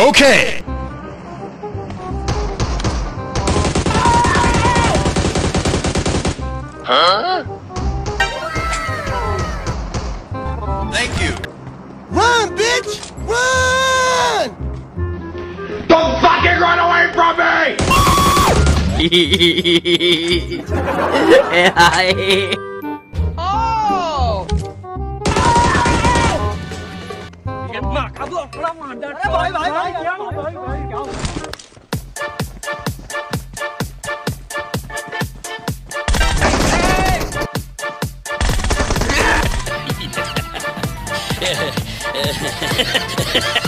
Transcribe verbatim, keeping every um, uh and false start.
Okay. Huh? Thank you. Run, bitch! Run! Don't fucking run away from me! Oh! Mà cặp luôn, lắm mà đợt. Bởi bởi bởi bởi bởi bởi. Ha ha ha ha.